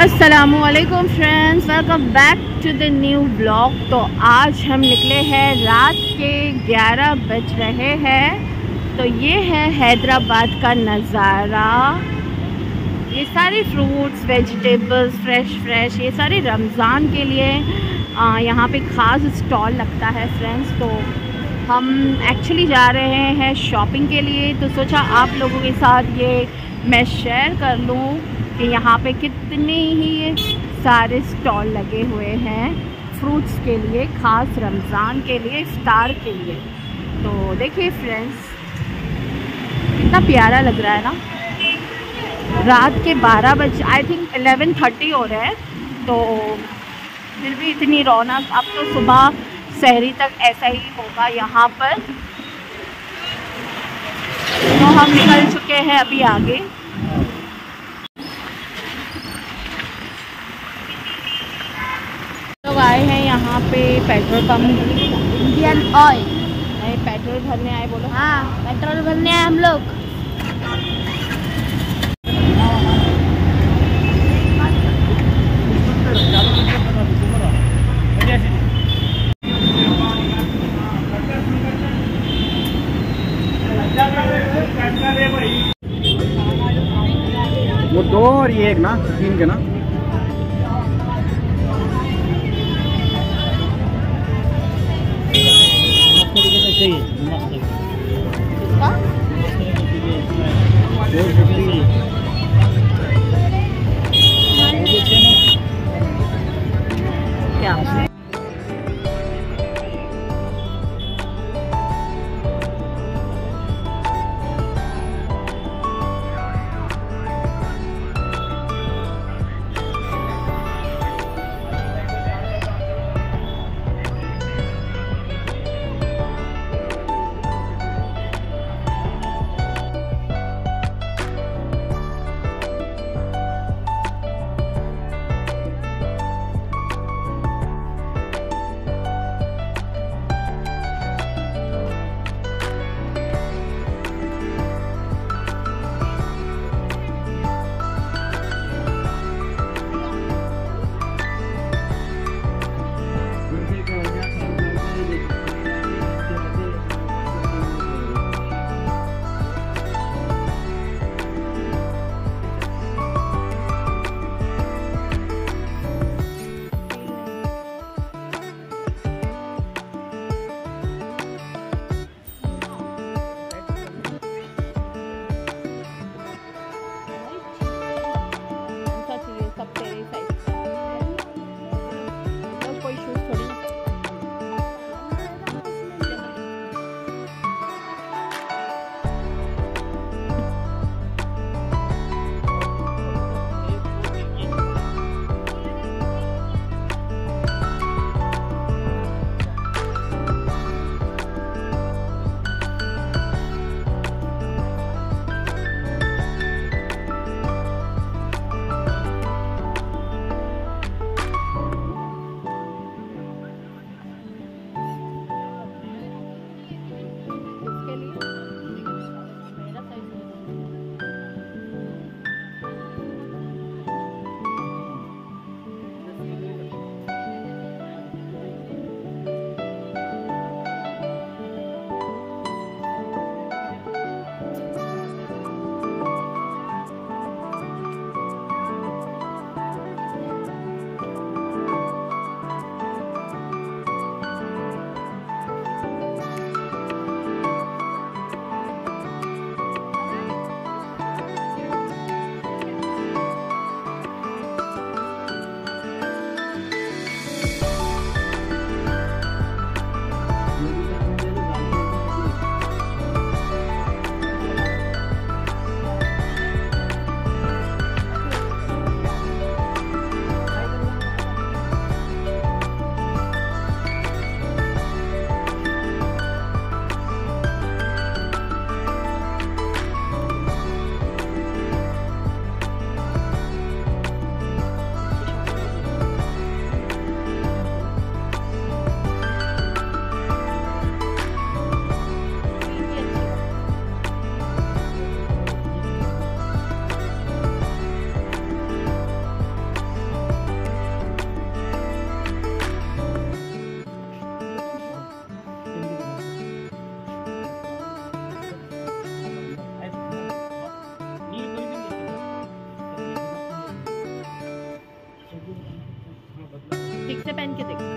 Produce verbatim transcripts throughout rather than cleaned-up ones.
अस्सलामुअलैकुम friends, welcome back to the new blog. तो आज हम निकले हैं, रात के ग्यारह बज रहे हैं। तो ये है हैदराबाद का नज़ारा। ये सारे फ्रूट्स, वेजिटेबल्स फ्रेश फ्रेश ये सारे रमज़ान के लिए यहाँ पे ख़ास स्टॉल लगता है फ्रेंड्स। तो हम एक्चुअली जा रहे हैं शॉपिंग के लिए, तो सोचा आप लोगों के साथ ये मैं शेयर कर लूँ कि यहाँ पे कितने ही सारे स्टॉल लगे हुए हैं फ्रूट्स के लिए, ख़ास रमज़ान के लिए, इफ्तार के लिए। तो देखिए फ्रेंड्स, कितना प्यारा लग रहा है ना। रात के बारह बजे, आई थिंक एलेवन थर्टी हो रहे हैं, तो फिर भी इतनी रौनक। अब तो सुबह सहरी तक ऐसा ही होगा यहाँ पर। तो हम निकल चुके हैं अभी आगे। लोग आए हैं यहाँ पे पेट्रोल पंप, इंडियन ऑयल। नहीं, पेट्रोल भरने आए बोलो। हाँ, पेट्रोल भरने आए हम लोग। वो दो और ये एक ना, तीन के ना। क्या से पहन के देखो।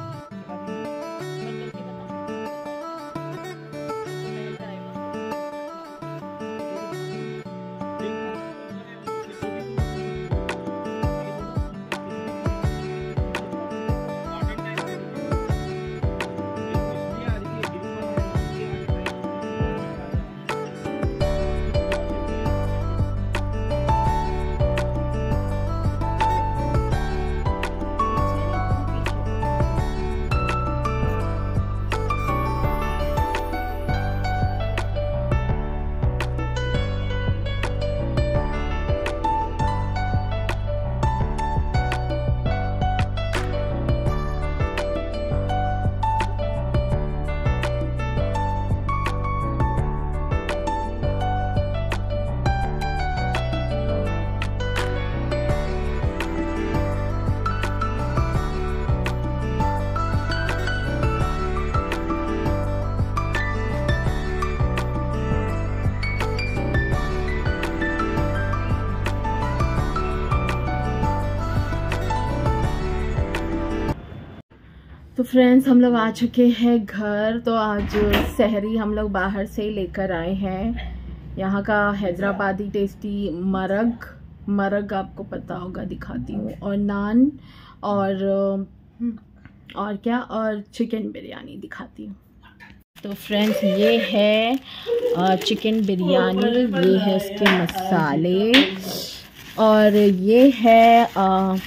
तो फ्रेंड्स हम लोग आ चुके हैं घर। तो आज सहरी हम लोग बाहर से ही लेकर आए हैं। यहाँ का हैदराबादी टेस्टी मरग मरग आपको पता होगा, दिखाती हूँ, और नान और और क्या और चिकन बिरयानी दिखाती हूँ। तो फ्रेंड्स ये है चिकन बिरयानी, ये है इसके मसाले, और ये है आ,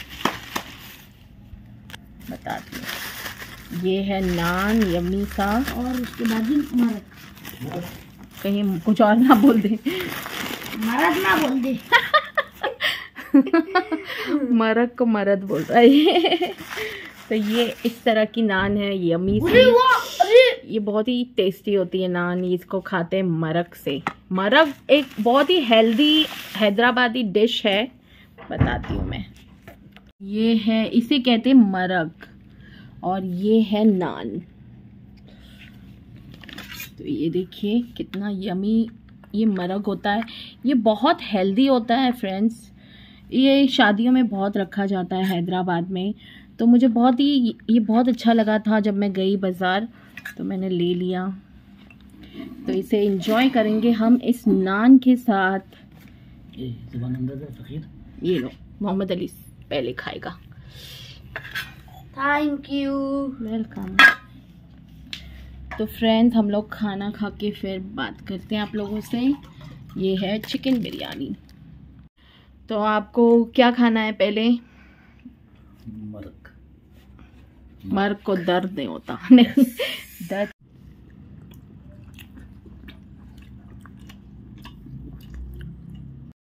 बताती हूँ, ये है नान यम्मी सा, और उसके बाद मरग, कहीं कुछ और ना बोल दे, मरद ना बोल दे मरग को मरद बोल रहा है तो ये इस तरह की नान है यम्मी सी, ये बहुत ही टेस्टी होती है नान। इसको खाते हैं मरग से। मरग एक बहुत ही हेल्दी हैदराबादी डिश है, बताती हूँ मैं। ये है, इसे कहते हैं मरग, और ये है नान। तो ये देखिए कितना यमी ये मरग होता है। ये बहुत हेल्दी होता है फ्रेंड्स। ये शादियों में बहुत रखा जाता है हैदराबाद में। तो मुझे बहुत ही ये बहुत अच्छा लगा था जब मैं गई बाज़ार, तो मैंने ले लिया। तो इसे एंजॉय करेंगे हम इस नान के साथ। ये लो, मोहम्मद अली पहले खाएगा। Thank you, welcome. तो फ्रेंड्स हम लोग खाना खा के फिर बात करते हैं आप लोगों से। ये है चिकन बिरयानी। तो आपको क्या खाना है पहले? मरग। मर्ग को दर्द नहीं होता नहीं